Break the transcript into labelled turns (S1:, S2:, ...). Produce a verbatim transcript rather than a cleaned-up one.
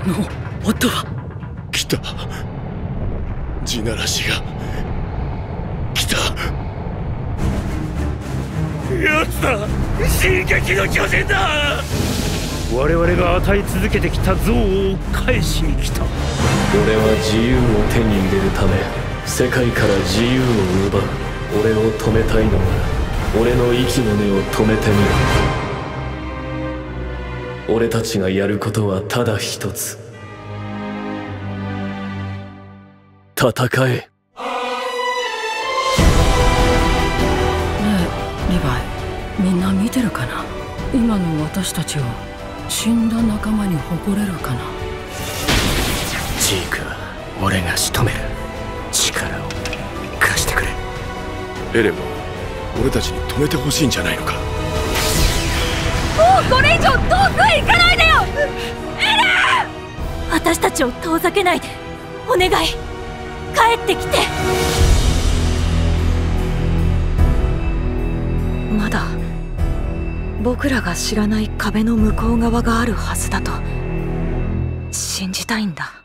S1: の音は。
S2: 来た。地ならしが来た。やつだ、進撃の巨人だ。
S3: 我々が与え続けてきた憎悪を返しに来た。
S4: 俺は自由を手に入れるため世界から自由を奪う。俺を止めたいのなら俺の息の根を止めてみろ。俺たちがやることはただ一つ。戦え。
S1: ねえリヴァイ、みんな見てるかな。今の私たちを死んだ仲間に誇れるかな。
S2: ジークは俺が仕留める。力を貸してくれ。エレンは俺たちに止めてほしいんじゃないのか。
S5: もうこれ以上遠くへ行かないでよエレン。私たちを遠ざけないでお願い、帰ってきて。まだ僕らが知らない壁の向こう側があるはずだと信じたいんだ。